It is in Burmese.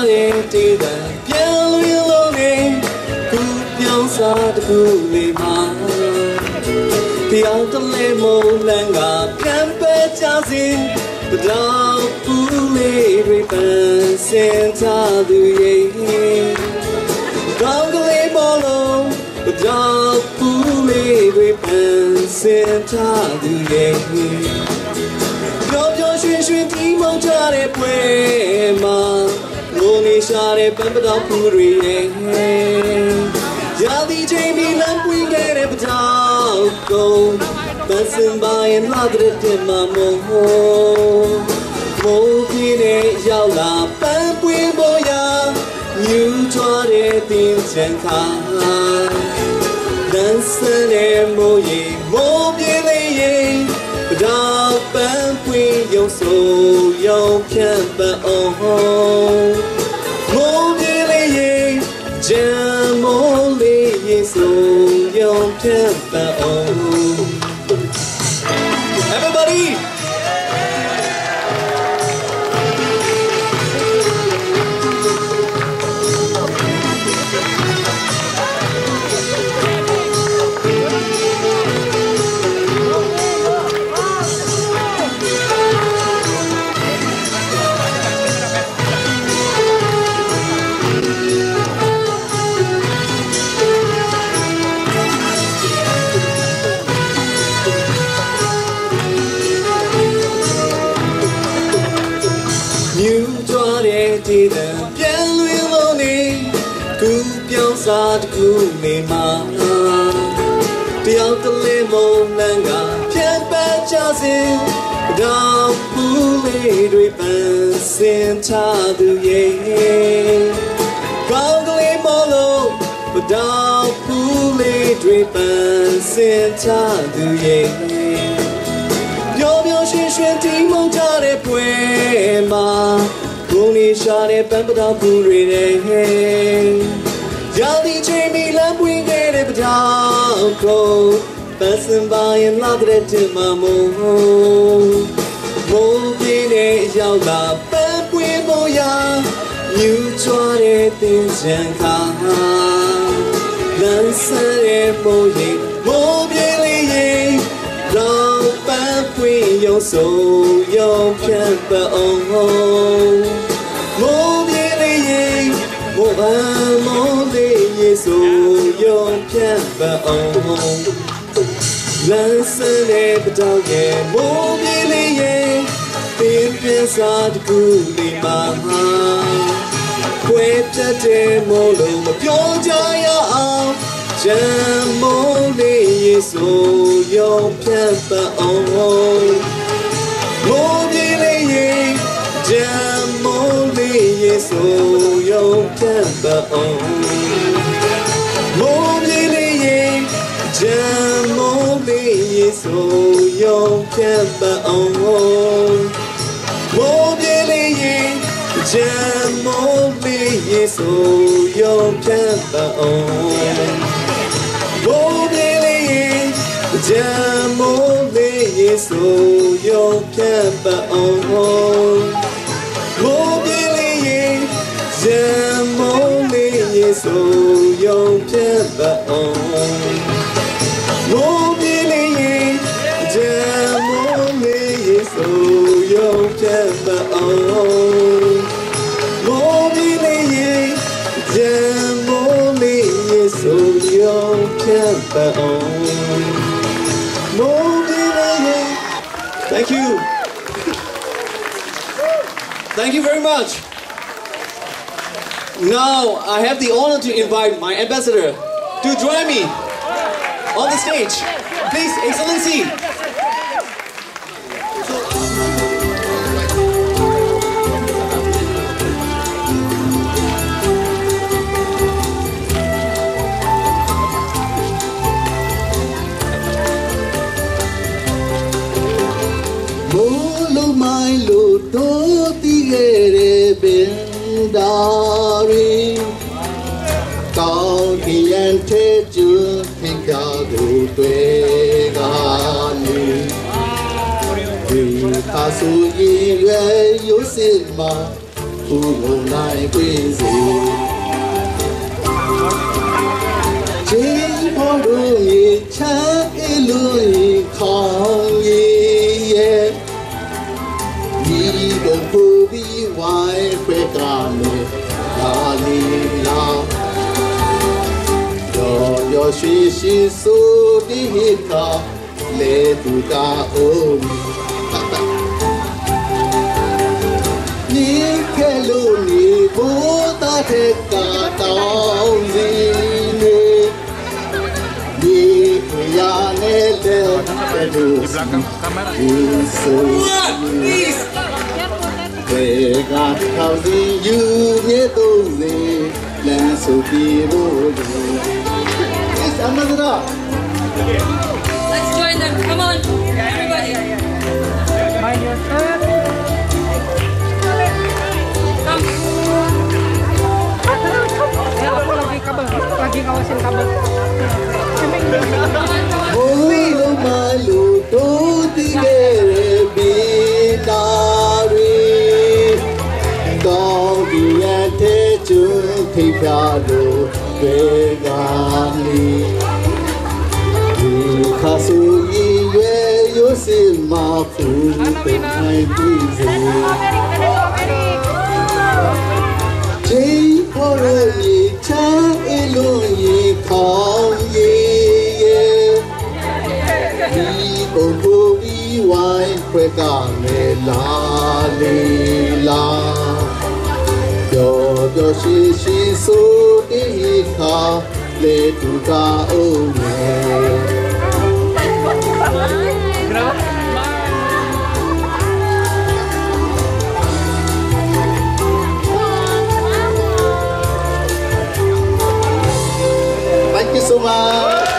တဲ့တေးတဲ့ပြန်လွင်လို့နေခုပြောင်းစားတစ်ခုလေးမှာတရားတလဲမုံလန်းကပြန်ပဲကြစီတရားပူလေးတွေပန်းစင်ထားသူရဲ့ကောင်းကလေးဘောလုံးတရားပူလေးတွေပန်းစင်ထားသူရဲ့ပျော်ပျော်ရွှင်ရွှင်ဒီမောင်ကြတဲ့ပွဲမှာလိုနေရှာတဲ့ပန်းပတော်ပူတွေရဲ့ရာသီချိန်ဒီလမ်းပွင့်ခဲ့တဲ့ပတော်ကုန်ပန်းစင်ပါရင်လာတဲ့တင်မှာမို့မိုးကြီးနဲ့ရောက်လာပန်းပွင့်ပေါ်ရာမြူထွားတဲ့တင်ချန်ခါလမ်းစတဲ့မိုးရင်မိုးပြေးလေးရင်ပတော်ပန်းပွင့်ရုံဆိုရုံဖြန့်ပန်းအောင်မိုးပြေးလေးရင်ဂျမ်းမိုးလေးရင်ဆိုရုံဖြန့်ပန်းအောင် Everybodyဒီတဲ့ပြန်လွင်လို့နေခုပြောင်းစားတစ်ခုနေမှာတယောက်တလေမုံလန်းကပြန်ပန်းချစေတော့ပူလေးတွေပန်းစင်ထားသူရဲ့ကောင်းကလေးမလို့တော့ပူလေးတွေပန်းစင်ထားသူရဲ့ပျော်ပျော်ရွှင်ရွှင်ဒီမုံကြတဲ့ပွဲမှာကိုနေရှာတဲ့ပန်းပတော်ပူတွေနဲ့ရာသီချိန်မီလမ်းပွင့်ခဲ့တဲ့ပတော်ကိုပန်းစင်ပါရင်လာတဲ့တင်မှာမိုးပြေးနဲ့ရောက်လာပန်းပွင့်ပေါ်ရာမြူချွားတဲ့တင်ချန်ခါလမ်းဆန်းတဲ့မိုးရင်မိုးပြေးလေးရင်လောင်ပန်းပွင့်ရုံဆိုရုံဖြန့်ပန်းအောင်မိုးပြေးလေးရင်မိုးပန်းမိုးလေးရင်ဆိုရုံဖြန့်ပန်းအောင်လမ်းဆန်းတဲ့ပတော်ရဲ့မိုးပြေးလေးရင်ပင်ပြစားတစ်ခုလေးမှာခွဲပြတ်တဲ့မိုးလုံးမပြောကြရအောင်ဂျမ်းမိုးလေးရင်ဆိုရုံဖြန့်ပန်းအောင်မိုးပြေးလေးရင်ဂျမ်းမိုးလေးရင်ဆိုရုံဖြန့်ပန်းအောင်မိုးပြေးလေးရင်ဂျမ်းမိုးလေးရင်ဆိုရုံဖြန့်ပန်းအောင်မိုးပြေးလေးရင်ဂျမ်းမိုးလေးရင်ဆိုရုံဖြန့်ပန်းအောင်မိုးပြေးလေးရင်ဂျမ်းမိုးလေးရင်ဆိုရုံဖြန့်ပန်းအောင်မိုးပြေးလေးရင်ဂျမ်းမိုးလေးရင်ဆိုရုံဖြန့်ပန်းအောင်မိုးပြေးလေးရင်ဂျမ်းမိုးလေးရင်ဆိုရုံဖြန့်ပန်းအောင်မိုးပြေးလေးရင်ဂျမ်းမိုးလေးရင်ဆိုရုံဖြန့်ပန်းအောင်မိုးပြေးလေးရင် Thank you. Thank you very much. Now I have the honor to invite my ambassador to join me on the stage. Please, Excellency. long lại quê gì chỉ có đôi chắc lưỡi không ye đi đồng phố đi ngoài quê cả nơi là đi lao yo suy suy su đi cả lệ tu cả ôm ni cái lu ni bố ta thế cả tao gì nè ni ya nè lệ du về cả thao gì như nhé tu gì lên số đi bố Let's join them. Come on, everybody. Mind your step. Come. Ya, aku lagi kabel. Lagi ngawasin kabel. Ôi malu tu tigere binari, kau dia teju tiada begani. Kasu iye yosi mafu penai bize. Jai orani cha eloyi kau ye. Di obo bi wai kweka me la le la. Yo shi shi so e ka le tu ka o me. Thank you so much.